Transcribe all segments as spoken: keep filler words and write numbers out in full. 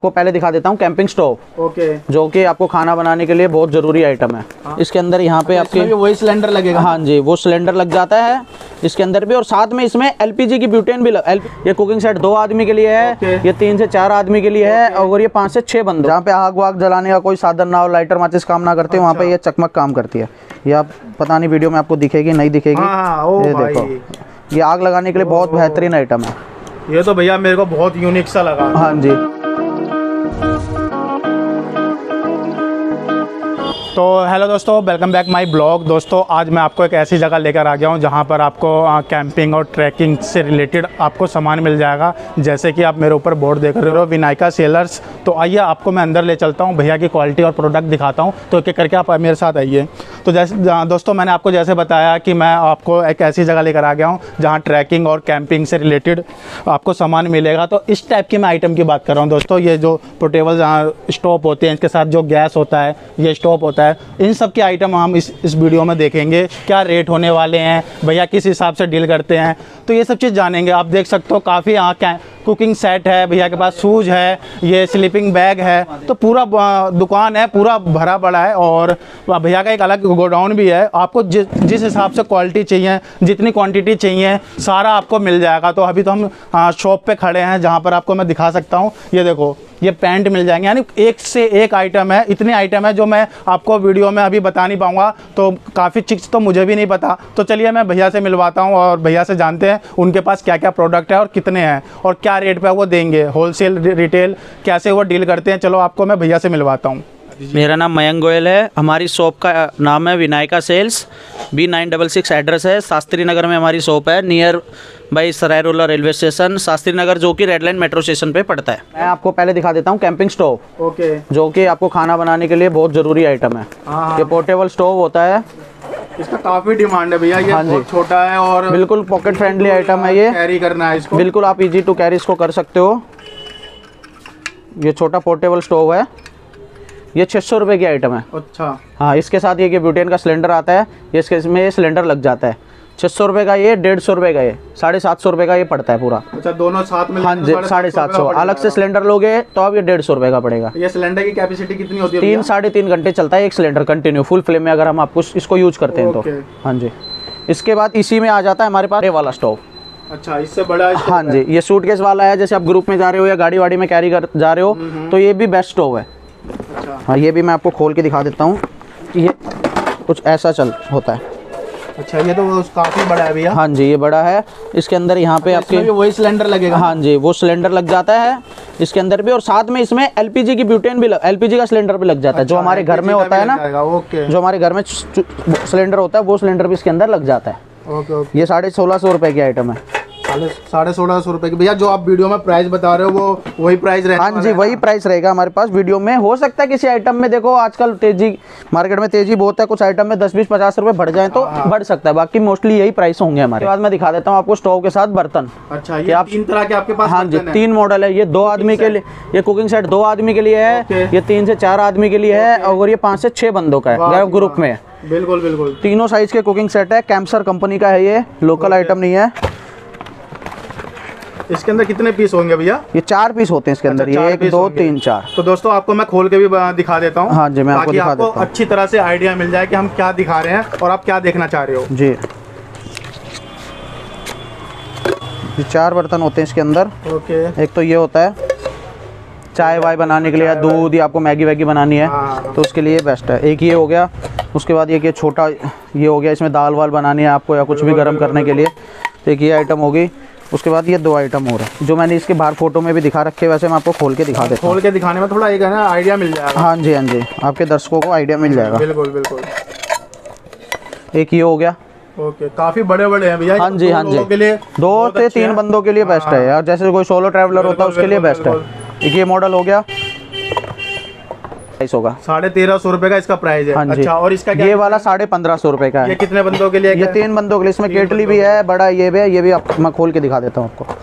आपको पहले दिखा देता हूँ कैंपिंग स्टोव। ओके। जो कि आपको खाना बनाने के लिए बहुत जरूरी आइटम है। हाँ। इसके अंदर यहाँ पे आपके वही सिलेंडर लगेगा। हाँ जी, वो सिलेंडर लग जाता है इसके अंदर भी, और साथ में इसमें एलपीजी की ब्यूटेन भी लग, ये कुकिंग सेट दो आदमी के लिए है, ये तीन से चार आदमी के लिए है, और ये पाँच से छह बंदे। जहाँ पे आग वाग जलाने का कोई साधन ना हो, लाइटर माचिस काम ना करते, वहाँ पे ये चकमक काम करती है। ये आप पता नहीं वीडियो में आपको दिखेगी नहीं दिखेगी। ये देखो, ये आग लगाने के लिए बहुत बेहतरीन आइटम है। ये तो भैया मेरे को बहुत यूनिक सा लगा। हाँ जी। तो हेलो दोस्तों, वेलकम बैक माय ब्लॉग। दोस्तों आज मैं आपको एक ऐसी जगह लेकर आ गया हूँ जहाँ पर आपको कैंपिंग और ट्रैकिंग से रिलेटेड आपको सामान मिल जाएगा। जैसे कि आप मेरे ऊपर बोर्ड देख रहे हो, विनायका सेलर्स। तो आइए आपको मैं अंदर ले चलता हूँ, भैया की क्वालिटी और प्रोडक्ट दिखाता हूँ। तो एक एक करके आप मेरे साथ आइए। तो जैसे दोस्तों मैंने आपको जैसे बताया कि मैं आपको एक ऐसी जगह लेकर आ गया हूँ जहाँ ट्रैकिंग और कैंपिंग से रिलेटेड आपको सामान मिलेगा। तो इस टाइप की मैं आइटम की बात कर रहा हूँ दोस्तों। ये जो पोर्टेबल जहाँ स्टोव होते हैं, इसके साथ जो गैस होता है, ये स्टोव होता है, इन सब के आइटम हम इस इस वीडियो में देखेंगे। क्या रेट होने वाले हैं, भैया किस हिसाब से डील करते हैं, तो ये सब चीज़ जानेंगे। आप देख सकते हो काफ़ी यहाँ क्या कुकिंग सेट है, भैया के पास शूज़ है, ये स्लीपिंग बैग है। तो पूरा दुकान है, पूरा भरा पड़ा है। और भैया का एक अलग गोडाउन भी है। आपको जिस जिस हिसाब से क्वालिटी चाहिए, जितनी क्वांटिटी चाहिए, सारा आपको मिल जाएगा। तो अभी तो हम शॉप पे खड़े हैं जहाँ पर आपको मैं दिखा सकता हूँ। ये देखो, ये पैंट मिल जाएंगे, यानी एक से एक आइटम है। इतने आइटम है जो मैं आपको वीडियो में अभी बता नहीं पाऊंगा। तो काफ़ी चीज़ तो मुझे भी नहीं पता। तो चलिए मैं भैया से मिलवाता हूं और भैया से जानते हैं उनके पास क्या क्या प्रोडक्ट है और कितने हैं और क्या रेट पे वो देंगे, होलसेल रिटेल कैसे वो डील करते हैं। चलो आपको मैं भैया से मिलवाता हूँ। मेरा नाम मयंक गोयल है। हमारी शॉप का नाम है Vinayaka sales. B nine double six address है, शास्त्री नगर में हमारी शॉप है, नियर बाई सराय रोला रेलवे स्टेशन, शास्त्री नगर, जो कि रेड लाइन मेट्रो स्टेशन पे पड़ता है। मैं आपको पहले दिखा देता हूँ कैंपिंग स्टोव। ओके। जो कि आपको खाना बनाने के लिए बहुत ज़रूरी आइटम है। हाँ। ये पोर्टेबल स्टोव होता है, इसका काफी डिमांड है भैया। ये हाँ बहुत छोटा है और बिल्कुल पॉकेट फ्रेंडली आइटम है। ये कैरी करना है इसको, बिल्कुल आप इजी टू कैरी इसको कर सकते हो। ये छोटा पोर्टेबल स्टोव है, ये छः सौ रुपये की आइटम है। अच्छा। हाँ, इसके साथ ये ब्यूटेन का सिलेंडर आता है, ये इसके इसमें ये सिलेंडर लग जाता है। छः सौ रुपये का ये, डेढ़ सौ रुपये का ये, साढ़े सात सौ रुपये का ये पड़ता है पूरा। अच्छा, दोनों साथ में? हाँ जी, साढ़े सात सौ। अलग से सिलेंडर लोगे तो अब ये डेढ़ सौ रुपये का पड़ेगा। ये सिलेंडर की कैपेसिटी कितनी होती है? तीन साढ़े तीन घंटे चलता है एक सिलेंडर कंटिन्यू फुल फ्लेम में, अगर हम आपको इसको यूज करते हैं तो। हाँ जी। इसके बाद इसी में आ जाता है हमारे पास ये वाला स्टोव। अच्छा, इससे बड़ा? हाँ जी, ये सूटकेस वाला है। जैसे आप ग्रुप में जा रहे हो या गाड़ी वाड़ी में कैरी कर जा रहे हो तो ये भी बेस्ट स्टोव है। अच्छा। हाँ, ये भी मैं आपको खोल के दिखा देता हूँ। ये कुछ ऐसा चल होता है। अच्छा, ये तो काफी बड़ा है भैया। हाँ जी, ये बड़ा है। इसके अंदर यहाँ पे आपके वही सिलेंडर लगेगा। हाँ जी, वो सिलेंडर लग जाता है इसके अंदर भी, और साथ में इसमें एलपीजी की ब्यूटेन भी लग, एलपीजी का सिलेंडर भी लग जाता है। जो हमारे घर में होता है ना, ओके, जो हमारे घर में सिलेंडर होता है वो सिलेंडर भी इसके अंदर लग जाता है। Okay, okay. ये साढ़े सोलह सौ रुपए की आइटम है। साढ़े सोलह सौ रुपए की भैया। जो आप वीडियो में प्राइस बता रहे हो वो वही प्राइस रहेगा? हाँ जी, वही प्राइस रहेगा हमारे पास वीडियो में। हो सकता है किसी आइटम में, देखो आजकल तेजी मार्केट में तेजी बहुत है, कुछ आइटम में दस बीस पचास रुपए बढ़ जाए तो बढ़ सकता है, बाकी मोस्टली यही प्राइस होंगे हमारे। बाद मैं दिखा देता हूँ आपको स्टोव के साथ बर्तन। अच्छा, ये आप तीन तरह के आपके पास? हाँ जी, तीन मॉडल है। ये दो आदमी के लिए, ये कुकिंग सेट दो आदमी के लिए है, ये तीन से चार आदमी के लिए है, और ये पाँच से छह बंदों का है ग्रुप में। बिल्कुल बिल्कुल, तीनों साइज के कुकिंग सेट है। कैम्सर कंपनी का है, ये लोकल आइटम नहीं है। इसके अंदर कितने पीस होंगे भैया? ये चार पीस होते हैं इसके अंदर। अच्छा, ये एक दो तीन चार। तो दोस्तों आपको मैं खोल के भी दिखा देता हूँ। हाँ जी, मैं आपको दिखा देता हूँ, अच्छी तरह से आइडिया मिल जाए कि हम क्या दिखा रहे हैं और आप क्या देखना चाह रहे हो जी। ये चार बर्तन होते हैं इसके अंदर। ओके। एक तो ये होता है चाय वाय बनाने के लिए, या दूध, या आपको मैगी वैगी बनानी है तो उसके लिए बेस्ट है। एक ये हो गया। उसके बाद ये छोटा ये हो गया, इसमें दाल वाल बनानी है आपको या कुछ भी गर्म करने के लिए, तो एक ये आइटम होगी। उसके बाद ये दो आइटम हो रहा है जो मैंने इसके बाहर फोटो में भी दिखा रखे, वैसे मैं आपको खोल के दिखा देता हूँ। खोल के दिखाने में थोड़ा एक है ना आइडिया मिल जाएगा। हाँ जी, हाँ जी, आपके दर्शकों को आइडिया मिल जाएगा। बिल्कुल बिल्कुल। एक ये हो गया। ओके, काफी बड़े बड़े हैं भैया। हाँ जी, हाँ जी, के लिए दो से तीन बंदों के लिए बेस्ट है यार। जैसे कोई सोलो ट्रैवलर होता है उसके लिए बेस्ट है। एक ये मॉडल हो गया, प्राइस होगा साढ़े तेरह सौ रुपए का इसका प्राइस है। हाँ जी। अच्छा, और इसका क्या? ये वाला साढ़े पंद्रह सौ रुपए का है। ये कितने बंदों के लिए? ये तीन बंदों के लिए। इसमें केटली भी है, बड़ा ये भी है। ये भी आप, मैं खोल के दिखा देता हूँ आपको।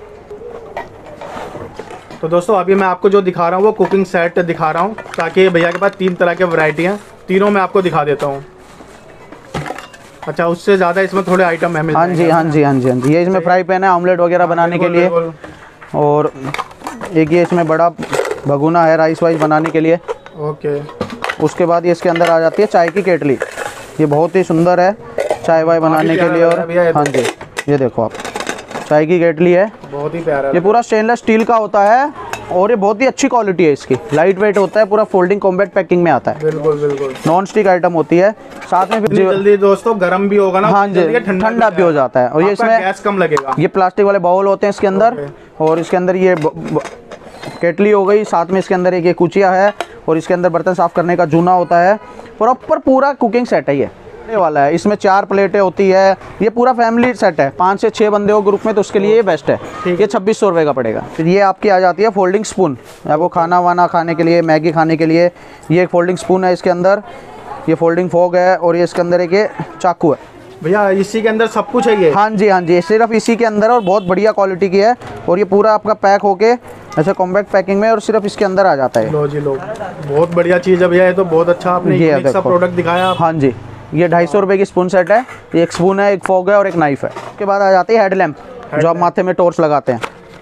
तो दोस्तों अभी मैं आपको जो दिखा रहा हूँ वो कुकिंग सेट दिखा रहा हूँ, ताकि भैया के पास तीन तरह के वैरायटी हैं, तीनों मैं आपको दिखा देता हूँ। अच्छा, उससे ज़्यादा इसमें थोड़े आइटम है? हाँ जी, हाँ जी, हाँ जी, हाँ जी। ये इसमें फ्राई पैन है ऑमलेट वगैरह बनाने के लिए। और एक ये इसमें बड़ा भगोना है राइस वाइस बनाने के लिए। ओके। उसके बाद ये इसके अंदर आ जाती है चाय की केटली। ये बहुत ही सुंदर है चाय वाय बनाने के लिए। और हाँ जी, ये देखो आप, चाय की केटली है, बहुत ही प्यारा। ये पूरा स्टेनलेस स्टील का होता है और ये बहुत ही अच्छी क्वालिटी है इसकी। लाइट वेट होता है, पूरा फोल्डिंग कॉम्पैक्ट पैकिंग में आता है। बिल्कुल बिल्कुल। नॉन स्टिक आइटम होती है। साथ में भी जल्दी दोस्तों गर्म भी होगा ना। हाँ जी, ठंडा भी हो जाता है। और ये इसमें गैस कम लगेगा। ये प्लास्टिक वाले बाउल होते हैं इसके अंदर। और इसके अंदर ये केटली हो गई, साथ में इसके अंदर एक ये कुचिया है और इसके अंदर बर्तन साफ करने का जूना होता है। प्रॉपर पूरा कुकिंग सेट है ये वाला है। इसमें चार प्लेटें होती है। ये पूरा फैमिली सेट है, पाँच से छः बंदे हो ग्रुप में तो उसके लिए ये बेस्ट है। ये छब्बीस सौ रुपये का पड़ेगा। फिर ये आपकी आ जाती है फोल्डिंग स्पून, आपको खाना वाना खाने के लिए, मैगी खाने के लिए। ये एक फोल्डिंग स्पून है इसके अंदर। ये फोल्डिंग फोक है और ये इसके अंदर एक ये चाकू है। भैया इसी के अंदर सब कुछ है ये? हाँ जी हाँ जी, सिर्फ इसी के अंदर और बहुत बढ़िया क्वालिटी की है। और ये पूरा आपका पैक होके ऐसे कॉम्पैक्ट पैकिंग में और सिर्फ इसके अंदर आ जाता है। लो जी लो, बहुत बढ़िया चीज़ है भैया। ये तो बहुत अच्छा आपने यूनिक सा प्रोडक्ट दिखाया। हाँ जी, ये ढाई सौ रुपये की स्पून सेट है। ये एक स्पून है, एक फोक है और एक नाइफ है। उसके बाद आ जाती है हेडलैम्प, जो आप माथे में टॉर्च लगाते हैं।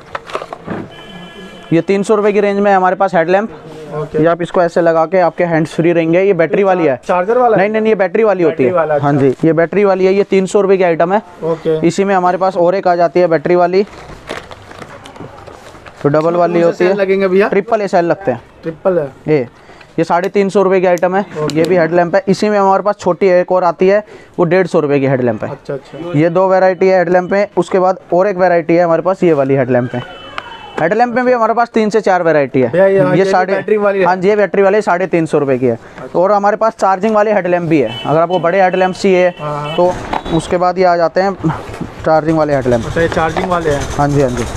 ये तीन सौ रुपये की रेंज में है हमारे पास हेडलैम्प। ओके। ये आप इसको ऐसे लगा के आपके हैंड्स फ्री रहेंगे। ये बैटरी वाली है। चार्जर वाला? नहीं नहीं, ये बैटरी वाली होती है। अच्छा। हाँ जी, ये बैटरी वाली है। ये तीन सौ रुपये की आइटम है। ओके। इसी में हमारे पास और एक आ जाती है बैटरी वाली, तो डबल वाली होती है। लगेंगे भैया? ट्रिपल एस एल लगते हैं। ट्रिपल है ये ये साढ़े तीन सौ रुपये की आइटम है। ये भी हेडलैम्प है। इसी में हमारे पास छोटी एक और आती है, वो डेढ़ सौ रुपये की हेडलैम्प है। अच्छा अच्छा। ये दो वैरायटी है हेडलैम्प में। उसके बाद और एक वैरायटी है हमारे पास, ये वाली हेडलैम्प है। हेडलैम्प में भी हमारे पास तीन से चार वैरायटी है। ये, ये साढ़े बैटरी वाली है? हाँ जी, ये बैटरी वाली साढ़े तीन सौ रुपये की है। और हमारे पास चार्जिंग वाले हेडलैम्प भी है। अगर आपको बड़े हेडलैम्प चाहिए तो उसके बाद ये आ जाते हैं चार्जिंग वाले हेडलैम्प। अच्छा, ये चार्जिंग वाले हैं? हाँ जी हाँ जी।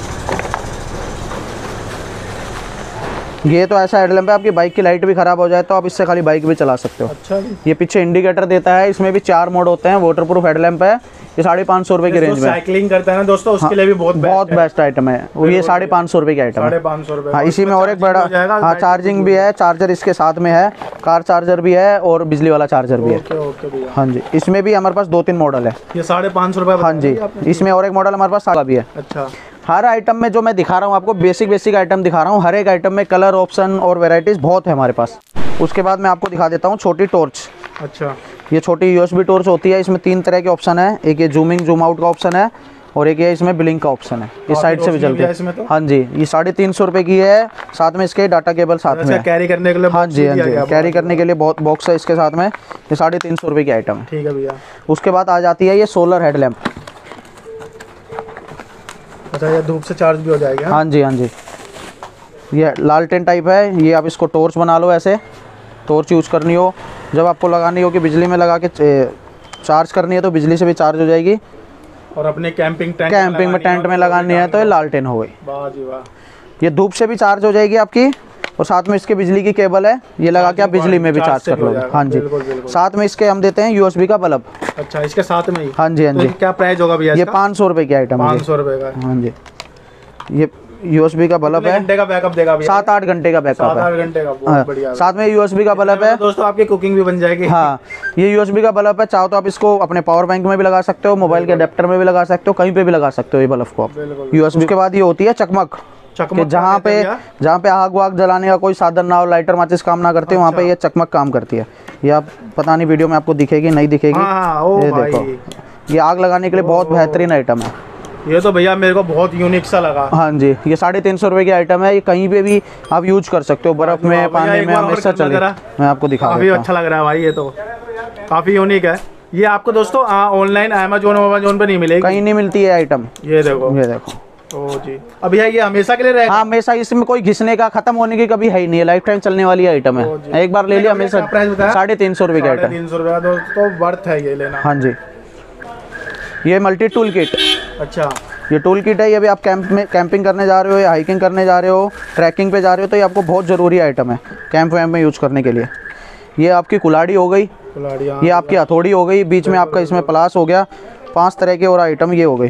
ये तो ऐसा हेडलैम्प है, आपकी बाइक की लाइट भी ख़राब हो जाए तो आप इससे खाली बाइक भी चला सकते हो। अच्छा जी। ये पीछे इंडिकेटर देता है। इसमें भी चार मोड होते हैं। वाटर प्रूफ हेडलैम्प है। ये साढ़े पाँच सौ रुपये की रेंज में। साइकिलिंग करता है ना दोस्तों, उसके लिए भी बहुत बहुत बेस्ट आइटम है वो। ये साढ़े पाँच सौ रुपये की आइटम है। साढ़े पाँच सौ रुपये। हाँ, इसी में और एक बड़ा, हाँ चार्जिंग भी है। चार्जर इसके साथ में है, कार चार्जर भी है और बिजली वाला चार्जर भी है। ओके ओके भैया। हाँ जी, इसमें भी हमारे पास दो तीन मॉडल है। ये साढ़े पाँच सौ रुपये? हाँ जी, इसमें और एक मॉडल हमारे पास सारा भी है। अच्छा। हर आइटम में जो मैं दिखा रहा हूँ आपको, बेसिक बेसिक आइटम दिखा रहा हूँ। हर एक आइटम में कलर ऑप्शन और वेराइटीज़ बहुत है हमारे पास। उसके बाद मैं आपको दिखा देता हूँ छोटी टॉर्च। अच्छा। ये छोटी यूएसबी टॉर्च होती है। इसमें तीन तरह के ऑप्शन है। एक ये जूमिंग जूम आउट का ऑप्शन है और एक ये इसमें ब्लिंक का ऑप्शन है। इस साइड से भी चलती है। तो? हाँ जी, ये साढ़े तीन सौ रुपये की है। साथ में इसके डाटा केबल साथ में है। कैरी करने के लिए? हाँ जी हाँ जी, कैरी करने के लिए बहुत बॉक्स है इसके साथ में। ये साढ़े तीन सौ रुपये की आइटम है। ठीक है भैया। उसके बाद आ जाती है ये सोलर हेडलैम्प। अच्छा, ये धूप से चार्ज भी हो जाएगा? हाँ जी हाँ जी, ये लालटेन टाइप है। ये आप इसको टॉर्च बना लो, ऐसे टॉर्च यूज करनी हो, जब आपको लगानी हो कि बिजली में लगा के चार्ज करनी है तो बिजली से भी चार्ज हो जाएगी। और अपने कैंपिंग टेंट कैंपिंग में टेंट में लगानी है तो ये लालटेन हो गई। वाह जी वाह। ये धूप से भी चार्ज हो जाएगी आपकी। और साथ में इसके बिजली की केबल है, ये लगा के आप बिजली में भी चार्ज कर लोगे। हाँ जी, साथ में इसके हम देते हैं यूएसबी का बल्ब। अच्छा, इसके साथ में ही? हाँ जी हाँ जी। क्या प्राइस होगा भैया? ये पाँच सौ रुपये की आइटम है। पाँच सौ रुपये का? हाँ जी, ये यूएसबी का बल्ब है। घंटे का बैकअप देगा भैया? सात आठ घंटे का बैकअप है। सात आठ घंटे का, बहुत बढ़िया। साथ में यूएसबी का बल्ब है दोस्तों, आपकी कुकिंग भी बन जाएगी। हाँ, ये यूएसबी का बल्ब है। चाहो तो आप इसको अपने पावर बैंक में भी लगा सकते हो, मोबाइल के अडेप्टर में भी लगा सकते हो, कहीं पे भी लगा सकते हो ये बल्ब को आप। यूएसबी के बाद ये होती है चकमक, कि जहाँ पे जहाँ पे आग वाग जलाने का कोई साधन ना हो, लाइटर माचिस काम ना करते, वहाँ पे ये चकमक काम करती है। ये आप पता नहीं वीडियो में आपको दिखेगी नहीं दिखेगी। ये देखो, ये आग लगाने के लिए बहुत बेहतरीन आइटम है। ये तो भैया मेरे को बहुत यूनिक सा लगा। हाँ जी, ये साढ़े तीन सौ रुपये की आइटम है। ये कहीं पे भी आप यूज कर सकते हो, बर्फ में, पानी में, हमेशा चले। मैं आपको दिखा काफ़ी अच्छा लग रहा है भाई, ये तो काफ़ी यूनिक है। ये आपको दोस्तों ऑनलाइन अमेजोन अमेजोन पे नहीं मिलेगी? कहीं नहीं मिलती है आइटम। ये देखो, ये देखो। ओ जी, अब भैया ये हमेशा के लिए रहेगा? हाँ, हमेशा। इसमें कोई घिसने का, खत्म होने की कभी है ही नहीं है। लाइफ टाइम चलने वाली आइटम है। एक बार ले लिया हमेशा। साढ़े तीन सौ रुपये की आइटम। तीन सौ रुपये दोस्तों वर्थ है ये लेना। हाँ जी, ये मल्टी टूल किट। अच्छा, ये टूल किट है। ये भी आप कैंप में कैंपिंग करने जा रहे हो या हाइकिंग करने जा रहे हो, ट्रैकिंग पे जा रहे हो, तो ये आपको बहुत ज़रूरी आइटम है कैंप वैम्प में यूज करने के लिए। ये आपकी कुल्हाड़ी हो गई, ये आपकी हथौड़ी हो गई, बीच में आपका इसमें प्लास हो गया। पांच तरह के और आइटम ये हो गई।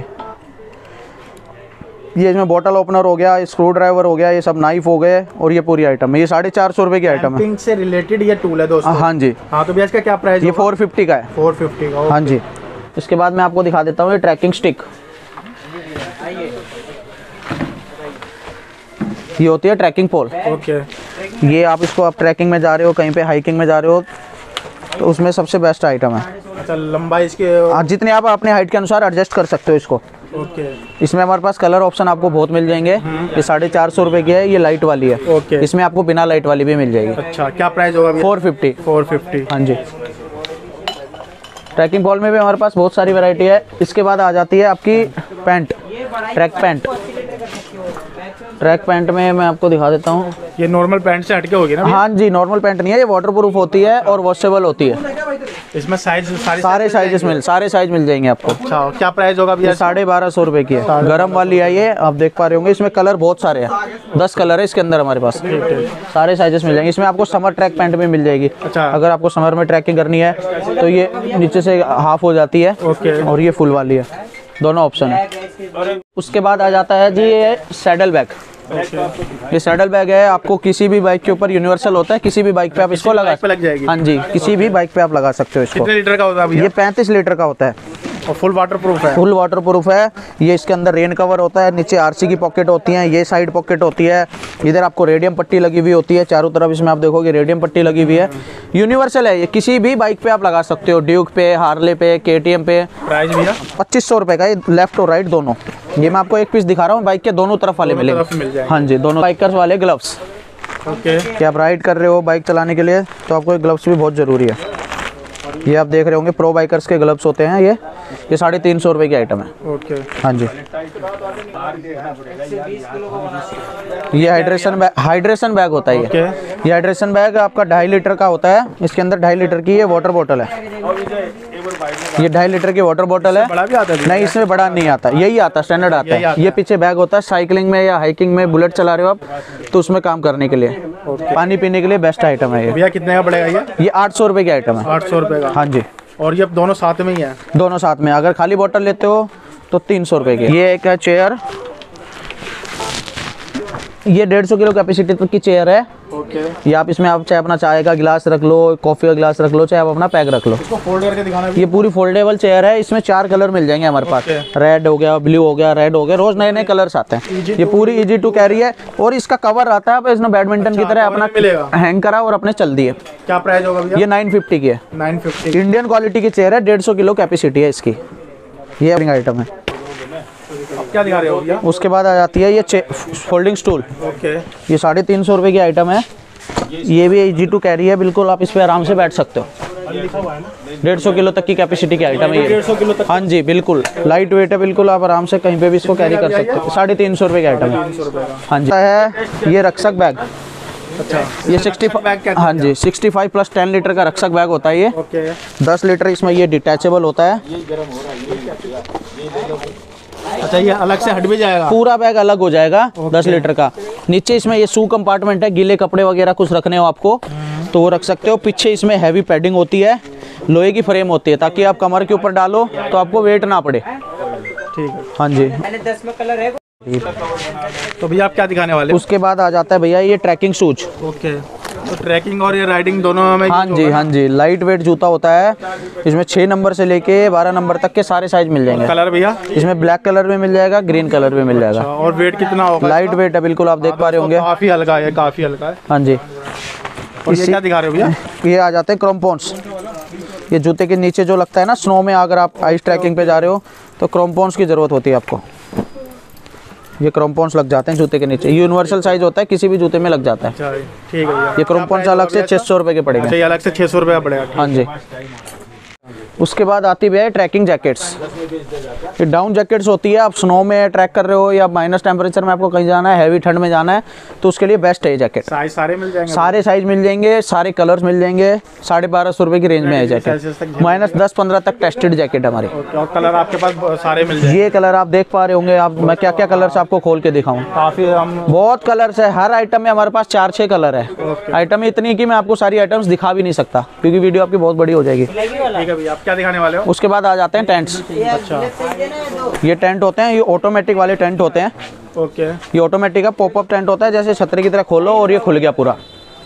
ये इसमें बोतल ओपनर हो गया, स्क्रू ड्राइवर हो गया, ये सब नाइफ हो गए और ये पूरी आइटम है। ये साढ़े चार सौ रुपये की आइटम है। कैंपिंग से रिलेटेड ये टूल है दोस्तों? हाँ जी। हाँ, तो भैया इसका क्या प्राइस? ये फोर फिफ्टी का है। फोर फिफ्टी का? हाँ जी। इसके बाद मैं आपको दिखा देता हूँ ये ट्रैकिंग स्टिक। ये होती है ट्रैकिंग पोल। ओके। ये आप इसको आप ट्रैकिंग में जा रहे हो, कहीं पे हाइकिंग में जा रहे हो, तो उसमें सबसे बेस्ट आइटम है। अच्छा, लंबाई इसके हाँ, जितने आप अपने हाइट के अनुसार एडजस्ट कर सकते हो इसको। ओके। इसमें हमारे पास कलर ऑप्शन आपको बहुत मिल जाएंगे। ये साढ़े चार सौ रुपए की है, ये लाइट वाली है। ओके। इसमें आपको बिना लाइट वाली भी मिल जाएगी। अच्छा, क्या प्राइस होगा? Four fifty. Four fifty. हाँ जी। ट्रैकिंग बॉल में भी हमारे पास बहुत सारी वैरायटी है। इसके बाद आ जाती है आपकी pant, track pant. Track pant में मैं आपको दिखा देता हूँ। ये नॉर्मल पैंट से हटके होगी ना? हाँ जी, नॉर्मल पैंट नहीं है, ये वाटर प्रूफ होती है और वॉशेबल होती है। इसमें साइज सारे सारे साइजेस मिल सारे साइज मिल जाएंगे आपको। अच्छा, क्या प्राइस होगा भैया? साढ़े बारह सौ रुपए की है, गरम वाली है ये, आप देख पा रहे होंगे। इसमें कलर बहुत सारे हैं, दस कलर है इसके अंदर हमारे पास। सारे साइजेस मिल जाएंगे। इसमें आपको समर ट्रैक पैंट भी मिल जाएगी। अच्छा। अगर आपको समर में ट्रैकिंग करनी है तो ये नीचे से हाफ हो जाती है। ओके। और ये फुल वाली है, दोनों ऑप्शन है। उसके बाद आ जाता है जी ये सैडल बैग। ये सैडल बैग है, आपको किसी भी बाइक के ऊपर यूनिवर्सल होता है, किसी भी बाइक पे आप इसको लगा पे लग जाएगी। हाँ जी, किसी भी बाइक पे आप लगा सकते हो इसको। कितने लीटर का होता है भैया? ये पैंतीस लीटर का होता है और फुल वाटर प्रूफ है। फुल वाटर प्रूफ है। ये इसके अंदर रेन कवर होता है, नीचे आरसी की पॉकेट होती है, ये साइड पॉकेट होती है, इधर आपको रेडियम पट्टी लगी हुई होती है चारों तरफ। इसमें आप देखोगे रेडियम पट्टी लगी हुई है। यूनिवर्सल है ये, किसी भी बाइक पे आप लगा सकते हो, ड्यूक पे, हार्ले पे, केटीएम पे। प्राइस भैया? पच्चीस सौ रुपए का, ये लेफ्ट और राइट दोनों। ये मैं आपको एक पीस दिखा रहा हूँ, बाइक के दोनों तरफ वाले मिल मिलेंगे। हाँ जी, दोनों बाइकर्स वाले ग्लव्स। ओके। कि आप राइड कर रहे हो बाइक चलाने के लिए तो आपको ग्लव्स भी बहुत ज़रूरी है। ये आप देख रहे होंगे प्रो बाइकर्स के ग्लव्स होते हैं। ये ये साढ़े तीन सौ रुपये की आइटम है। ओके। हाँ जी। ये हाइड्रेशन बैग, हाइड्रेशन बैग होता है ये। ओके। ये हाइड्रेशन बैग आपका ढाई लीटर का होता है। इसके अंदर ढाई लीटर की ये वाटर बोतल है। ये ढाई लीटर की वाटर बोतल है। बड़ा भी आता है? नहीं, इसमें बड़ा नहीं आता, यही आता, स्टैंडर्ड आता है। ये पीछे बैग होता है, साइकिलिंग में या हाइकिंग में, बुलेट चला रहे हो आप तो उसमें काम करने के लिए, पानी पीने के लिए बेस्ट आइटम है ये। भैया कितने का पड़ेगा ये? ये आठ सौ रुपये की आइटम है। आठ सौ रुपये का? हाँ जी। और ये दोनों साथ में ही है? दोनों साथ में। अगर खाली बोतल लेते हो तो तीन सौ रुपये की। ये एक है चेयर, ये डेढ़ सौ किलो कैपेसिटी तक की चेयर है। ओके। ये आप इसमें आप चाहे अपना चाय का गिलास रख लो, कॉफ़ी का गिलास रख लो, चाहे आप अपना पैक रख लो। इसको फोल्ड करके दिखाना भी? ये पूरी फोल्डेबल चेयर है। इसमें चार कलर मिल जाएंगे हमारे पास। रेड हो गया, ब्लू हो गया, रेड हो गया, रोज नए नए कलर्स आते हैं। ये पूरी इजी टू कैरी है। और इसका कवर आता है, आप इसमें बैडमिंटन की तरह अपना हैंग करा और अपने चल दिए। क्या प्राइस होगा भैया? ये नाइन फिफ्टी की है। Nine fifty. इंडियन क्वालिटी की चेयर है, डेढ़ सौ किलो कैपेसिटी है इसकी। ये आइटम है। अब क्या दिखा रहे हो भैया? उसके बाद आ जाती है ये फोल्डिंग स्टूल। ओके। ये साढ़े तीन सौ रुपये की आइटम है। ये भी इजी टू कैरी है, बिल्कुल आप इस पे आराम से बैठ सकते हो। डेढ़ सौ किलो तक की कैपेसिटी की आइटम है ये। डेढ़ सौ किलो तक? हाँ जी, बिल्कुल लाइट वेट है, बिल्कुल आप आराम से कहीं पे भी इसको कैरी कर सकते हो। साढ़े तीन सौ रुपये की आइटम है। हाँ जी। है ये रक्षक बैग। अच्छा। ये सिक्सटी हाँ जी sixty five plus ten litre का रक्षक बैग होता है ये। ओके। दस लीटर इसमें ये डिटैचेबल होता है। अच्छा, ये अलग से हट भी जाएगा? पूरा बैग अलग हो जाएगा दस लीटर का। नीचे इसमें ये शू कंपार्टमेंट है, गीले कपड़े वगैरह कुछ रखने हो आपको तो वो रख सकते हो। पीछे इसमें हैवी पैडिंग होती है, लोहे की फ्रेम होती है ताकि आप कमर के ऊपर डालो तो आपको वेट ना पड़े। ठीक है। हाँ जी। तो भैया आप क्या दिखाने वाले? उसके बाद आ जाता है भैया ये ट्रैकिंग शूज। ओके। तो ट्रैकिंग और ये राइडिंग दोनों में? हाँ जी, हाँ जी। लाइट वेट जूता होता है। इसमें छः नंबर से लेके बारह नंबर तक के सारे साइज मिल जाएंगे। कलर भैया? इसमें ब्लैक कलर में मिल जाएगा, ग्रीन कलर में मिल जाएगा। अच्छा, और वेट कितना होगा? लाइट वेट है, बिल्कुल आप देख पा रहे होंगे। काफी हल्का है, काफी हल्का है। हाँ जी। और ये क्या दिखा रहे हो भैया? ये आ जाते हैं क्रोम्पोन्स। ये जूते के नीचे जो लगता है ना स्नो में, अगर आप आइस ट्रैकिंग पे जा रहे हो तो क्रोम्पोन्स की जरूरत होती है आपको। ये क्रोम्पोन्स लग जाते हैं जूते के नीचे। यूनिवर्सल साइज होता है, किसी भी जूते में लग जाता है। ठीक है। ये क्रोम्पोन्स अलग से छः सौ रुपये के पड़ेंगे। अलग से छः सौ रुपये का पड़ेगा? हाँ जी। उसके बाद आती भी है ट्रैकिंग जैकेट्स। ये डाउन जैकेट्स होती है, आप स्नो में ट्रैक कर रहे हो या माइनस टेम्परेचर में आपको कहीं जाना है, हैवी ठंड में जाना है तो उसके लिए बेस्ट है ये जैकेट। साइज सारे मिल जाएंगे? सारे साइज मिल जाएंगे, सारे कलर्स मिल जाएंगे। साढ़े बारह सौ रुपये की रेंज में है जैकेट। माइनस दस पंद्रह तक टेस्टेड जैकेट हमारी। और कलर आपके पास सारे मिल जाएंगे? ये कलर आप देख पा रहे होंगे। आप मैं क्या क्या कलर्स आपको खोल के दिखाऊं? काफी हम बहुत कलर्स है, हर आइटम में हमारे पास चार छः कलर है। आइटम इतनी है कि मैं आपको सारी आइटम्स दिखा भी नहीं सकता क्योंकि वीडियो आपकी बहुत बड़ी हो जाएगी। ठीक है भैया, आप क्या दिखाने वाले हो? उसके बाद आ जाते हैं टेंट्स। अच्छा। ये टेंट होते हैं, ये ऑटोमेटिक वाले टेंट होते हैं। ओके। ये ऑटोमेटिक का पॉपअप टेंट होता है, जैसे छतरी की तरह खोलो और ये खुल गया पूरा।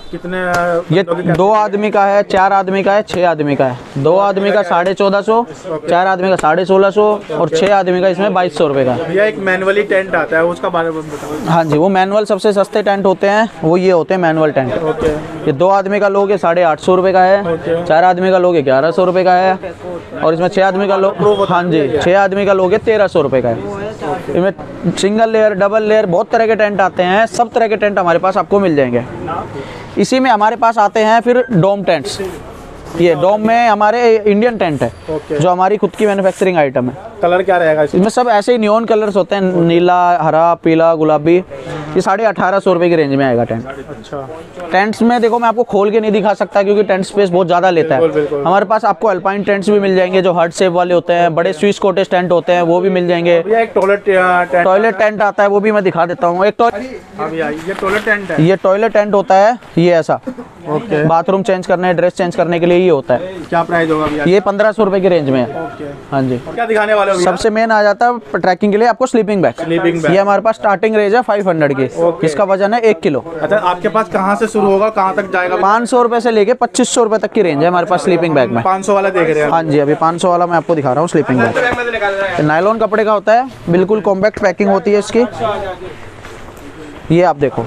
कितने ये दो आदमी का है, चार आदमी का है, छः आदमी का है। दो आदमी का साढ़े चौदह सौ, चार आदमी का साढ़े सोलह सौ और छः आदमी का इसमें बाईस सौ रुपये का। भैया एक मैनुअली टेंट आता है, उसका बारे में बताओ। हाँ जी, वो मैनुअल सबसे सस्ते टेंट होते हैं, वो ये होते हैं मैनुअल टेंट। ओके। ये दो आदमी का लोगे साढ़े आठ सौ रुपये का है, चार आदमी का लोगे ग्यारह सौ रुपये का है और इसमें छः आदमी का लो हाँ जी छः आदमी का लोगे तेरह सौ रुपये का है। इसमें सिंगल लेयर, डबल लेयर, बहुत तरह के टेंट आते हैं। सब तरह के टेंट हमारे पास आपको मिल जाएंगे। इसी में हमारे पास आते हैं फिर डोम टेंट्स। ये डोम में हमारे इंडियन टेंट है, okay. जो हमारी खुद की मैन्युफैक्चरिंग आइटम है। कलर क्या रहेगा इसमें? इसमें सब ऐसे ही नियॉन कलर्स होते हैं, नीला, हरा, पीला, गुलाबी। ये साढ़े अठारह सौ रुपये की रेंज में आएगा टेंट। अच्छा। टेंट्स में देखो मैं आपको खोल के नहीं दिखा सकता क्योंकि टेंट स्पेस बहुत ज़्यादा लेता है। बिल्कुल, बिल्कुल। हमारे पास आपको अल्पाइन टेंट्स भी मिल जाएंगे जो हार्ट शेप वाले होते हैं, बड़े स्विस कॉटेज टेंट होते हैं वो भी मिल जाएंगे। भैया एक टॉयलेट टेंट टॉयलेट टेंट आता है, वो भी मैं दिखा देता हूँ। एक हाँ भैया ये टॉयलेट टेंट है। ये टॉयलेट टेंट होता है, ये ऐसा ओके। बाथरूम चेंज करने, ड्रेस चेंज करने के लिए ये होता है। क्या प्राइस होगा भैया? ये पंद्रह सौ रुपए की रेंज में है। ओके। हाँ जी। क्या दिखाने वाले हो भैया? सबसे मेन आ जाता है ट्रैकिंग के लिए आपको स्लीपिंग बैग। Sleeping bag. ये हमारे पास स्टार्टिंग रेंज है फाइव हंड्रेड की। ओके। इसका वजन है एक किलो। अच्छा, आपके पास कहाँ से शुरू होगा, कहाँ तक जाएगा? पाँच सौ रुपए से लेके पच्चीस सौ रुपए तक की रेंज है हमारे पास स्लीपिंग बैग में। पाँच सौ वाला देख रहे हैं? हाँ जी, अभी पाँच सौ वाला मैं आपको दिखा रहा हूँ स्लीपिंग बैग। नायलॉन कपड़े का होता है, बिल्कुल कॉम्पैक्ट पैकिंग होती है इसकी। ये आप देखो,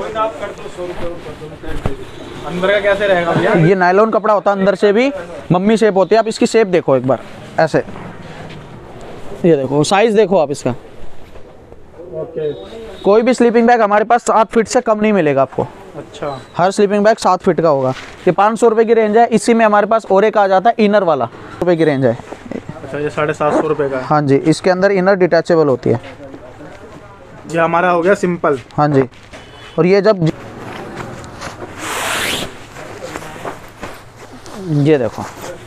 अंदर का कैसे रहेगा भैया? ये नायलॉन कपड़ा होता है, अंदर से भी मम्मी शेप होती है। आप इसकी शेप देखो एक बार ऐसे, ये देखो साइज देखो आप इसका। ओके। कोई भी स्लीपिंग बैग हमारे पास सात फीट से कम नहीं मिलेगा आपको। अच्छा। हर स्लीपिंग बैग सात फीट का होगा। ये पाँच सौ रुपये की रेंज है। इसी में हमारे पास और एक आ जाता है इनर वाला, रुपये की रेंज है। अच्छा, ये साढ़े सात सौ रुपये का है। हाँ जी, इसके अंदर इनर डिटैचेबल होती है। ये हमारा हो गया सिंपल। हाँ जी, और ये जब ये देखो,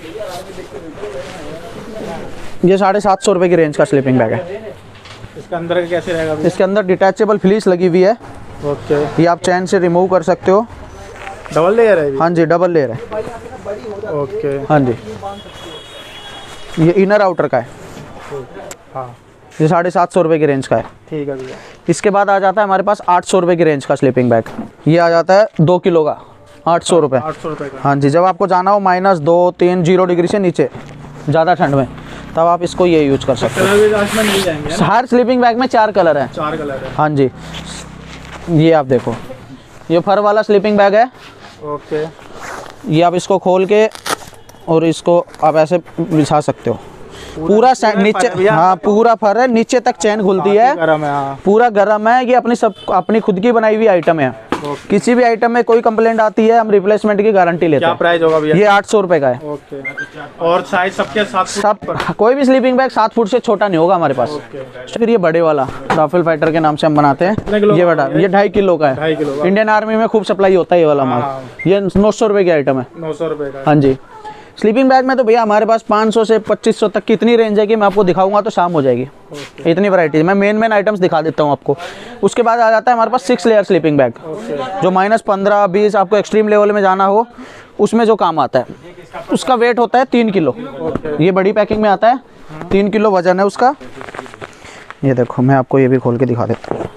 ये साढ़े सात सौ रुपये की रेंज का स्लीपिंग बैग है। इसके अंदर का कैसे रहेगा भैया? इसके अंदर डिटैचेबल फ्लीस लगी हुई है। ओके। ये आप चैन से रिमूव कर सकते हो। डबल लेयर है? हाँ जी, डबल लेयर है। ओके। हाँ जी, ये इनर आउटर का है। हाँ, ये साढ़े सात सौ रुपये की रेंज का है। ठीक है भैया। इसके बाद आ जाता है हमारे पास आठ सौ रुपये की रेंज का स्लीपिंग बैग। ये आ जाता है दो किलो का, आठ सौ रुपये। आठ सौ रुपये का। हाँ जी, जब आपको जाना हो माइनस दो तीन जीरो डिग्री से नीचे, ज़्यादा ठंड में, तब आप इसको ये यूज कर सकते कलर भी इसमें मिल जाएंगे हो। हर स्लीपिंग बैग में चार कलर हैं। चार कलर है। हाँ जी, ये आप देखो, ये फर वाला स्लीपिंग बैग है। ओके। ये आप इसको खोल के और इसको आप ऐसे बिछा सकते हो। पूरा नीचे, हाँ पूरा फर है, नीचे तक चैन खुलती है, गरम है। हाँ। पूरा गर्म है। ये अपनी सब अपनी खुद की बनाई हुई आइटम है। किसी भी आइटम में कोई कंप्लेंट आती है हम रिप्लेसमेंट की गारंटी लेते क्या हैं। प्राइस होगा भैया? ये आठ सौ रुपये का है। ओके। और साइज सबके साथ सब कोई भी स्लीपिंग बैग सात फुट से छोटा नहीं होगा हमारे पास। फिर ये बड़े वाला राफेल फाइटर के नाम से हम बनाते हैं। ये बड़ा, ये ढाई किलो का है। इंडियन आर्मी में खूब सप्लाई होता है ये वाला माल। ये नौ सौ रुपये की आइटम है। नौ सौ रुपये का। हाँ जी। स्लीपिंग बैग में तो भैया हमारे पास पाँच सौ से पच्चीस सौ तक कितनी रेंज है कि मैं आपको दिखाऊंगा तो शाम हो जाएगी। इतनी वैरायटी मैं मेन मेन आइटम्स दिखा देता हूँ आपको। उसके बाद आ जाता है हमारे पास सिक्स लेयर स्लीपिंग बैग, जो माइनस पंद्रह बीस आपको एक्सट्रीम लेवल में जाना हो उसमें जो काम आता है। उसका वेट होता है तीन किलो। ये बड़ी पैकिंग में आता है, तीन किलो वजन है उसका। ये देखो, मैं आपको ये भी खोल के दिखा देता हूँ।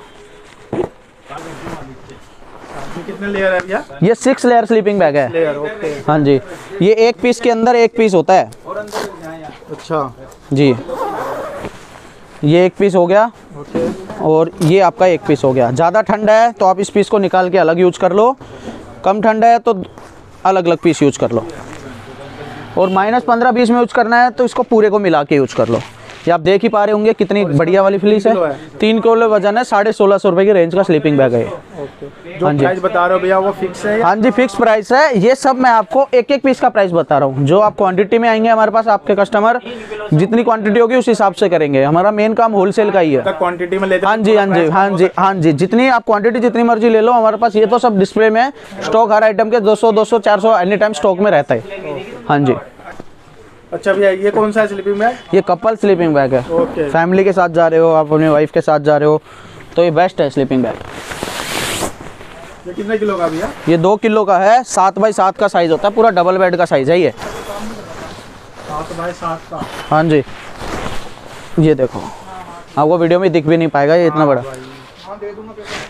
कितने लेयर है भैया? ये सिक्स लेयर स्लीपिंग बैग है। Layer, okay. हाँ जी, ये एक पीस के अंदर एक पीस होता है। अच्छा जी, ये एक पीस हो गया। ओके। और ये आपका एक पीस हो गया। ज़्यादा ठंड है तो आप इस पीस को निकाल के अलग यूज कर लो, कम ठंड है तो अलग अलग पीस यूज कर लो। और माइनस पंद्रह बीस में यूज करना है तो इसको पूरे को मिला के यूज कर लो। ये आप देख ही पा रहे होंगे कितनी बढ़िया वाली फ्लीस है। तीन किलो वजन है, साढ़े सोलह सौ रुपये की रेंज का स्लीपिंग बैग है। जो प्राइस बता रहे हो भैया वो फिक्स है? हाँ जी, फिक्स प्राइस है। ये सब मैं आपको एक एक पीस का प्राइस बता रहा हूँ। जो आप क्वांटिटी में आएंगे हमारे पास, आपके कस्टमर जितनी क्वांटिटी होगी उस हिसाब से करेंगे। हमारा मेन काम होलसेल का ही है। क्वांटिटी में लेते हैं? हाँ जी, हाँ जी, हाँ जी, हाँ जी, जितनी आप क्वांटिटी जितनी मर्जी ले लो हमारे पास। ये तो सब डिस्प्ले में स्टॉक हर आइटम के दो सौ दो सौ चार सौ एनी टाइम स्टॉक में रहता है। हाँ जी। अच्छा भैया, ये कौन सा है स्लीपिंग बैग? ये कपल स्लीपिंग बैग है। ओके। फैमिली के साथ जा रहे हो, आप अपनी वाइफ के साथ जा रहे हो तो ये बेस्ट है स्लीपिंग बैग। ये कितने किलो का भैया? ये दो किलो का है, सात बाई सात का साइज होता है, पूरा डबल बेड का साइज है ये। सात बाई सात का? हाँ जी, ये देखो, आपको वीडियो में दिख भी नहीं पाएगा, ये इतना बड़ा।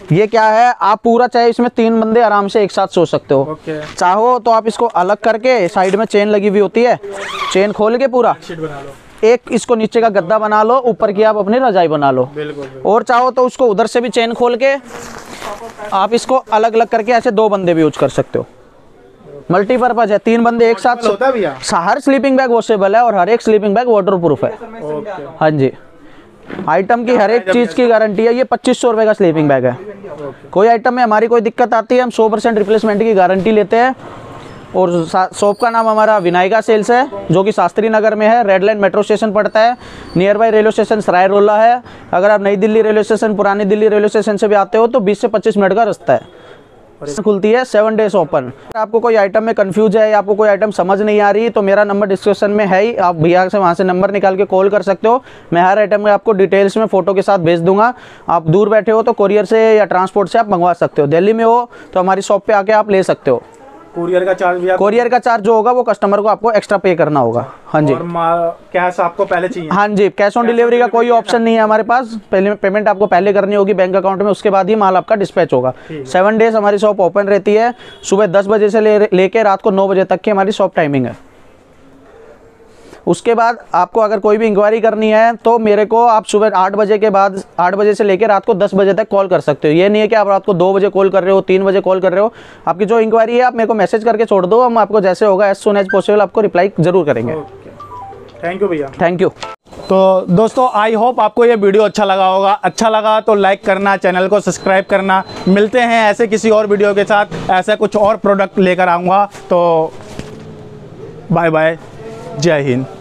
ये क्या है, आप पूरा चाहे इसमें तीन बंदे आराम से एक साथ सो सकते हो। ओके। चाहो तो आप इसको अलग करके, साइड में चेन लगी हुई होती है, चेन खोल के पूरा शीट बना लो, एक इसको नीचे का गद्दा बना लो, ऊपर की आप अपनी रजाई बना लो। बिल्कुल। और चाहो तो उसको उधर से भी चेन खोल के आप इसको अलग अलग करके ऐसे दो बंदे भी यूज कर सकते हो। मल्टीपर्पज है, तीन बंदे एक साथ होता है भैया? हर स्लीपिंग बैग वॉशेबल है और हर एक स्लीपिंग बैग वाटर प्रूफ है। ओके। हाँ जी, आइटम की हर एक चीज़ की गारंटी है। ये पच्चीस सौ रुपये का स्लीपिंग बैग है। कोई आइटम में हमारी कोई दिक्कत आती है, हम सौ परसेंट रिप्लेसमेंट की गारंटी लेते हैं। और शॉप का नाम हमारा विनायका सेल्स है, जो कि शास्त्री नगर में है। रेड लाइन मेट्रो स्टेशन पड़ता है, nearby railway station Sarai Rohilla है। अगर आप नई दिल्ली रेलवे स्टेशन, पुरानी दिल्ली रेलवे स्टेशन से भी आते हो तो बीस से पच्चीस मिनट का रास्ता है। खुलती है सेवन डेज ओपन। आपको कोई आइटम में कंफ्यूज है या आपको कोई आइटम समझ नहीं आ रही तो मेरा नंबर डिस्क्रिप्शन में है ही, आप भैया से वहाँ से नंबर निकाल के कॉल कर सकते हो। मैं हर आइटम में आपको डिटेल्स में फ़ोटो के साथ भेज दूंगा। आप दूर बैठे हो तो कोरियर से या ट्रांसपोर्ट से आप मंगवा सकते हो। दिल्ली में हो तो हमारी शॉप पे आके आप ले सकते हो। कुरियर का चार्ज भी? कोरियर का चार्ज जो होगा वो कस्टमर को आपको एक्स्ट्रा पे करना होगा। हाँ जी। और कैश आपको पहले चाहिए? हाँ जी, कैश ऑन डिलीवरी का कोई ऑप्शन नहीं है हमारे पास। पहले पेमेंट आपको पहले करनी होगी बैंक अकाउंट में, उसके बाद ही माल आपका डिस्पैच होगा। सेवन डेज हमारी शॉप ओपन रहती है। सुबह दस बजे से ले लेके रात को नौ बजे तक की हमारी शॉप टाइमिंग है। उसके बाद आपको अगर कोई भी इंक्वायरी करनी है तो मेरे को आप सुबह आठ बजे के बाद, आठ बजे से लेकर रात को दस बजे तक कॉल कर सकते हो। ये नहीं है कि आप रात को दो बजे कॉल कर रहे हो, तीन बजे कॉल कर रहे हो। आपकी जो इंक्वायरी है आप मेरे को मैसेज करके छोड़ दो, हम आपको जैसे होगा एज सुन एज पॉसिबल आपको रिप्लाई जरूर करेंगे। थैंक यू भैया। Thank you. तो दोस्तों, आई होप आपको ये वीडियो अच्छा लगा होगा। अच्छा लगा तो लाइक करना, चैनल को सब्सक्राइब करना। मिलते हैं ऐसे किसी और वीडियो के साथ, ऐसा कुछ और प्रोडक्ट लेकर आऊँगा। तो बाय बाय, जय हिंद।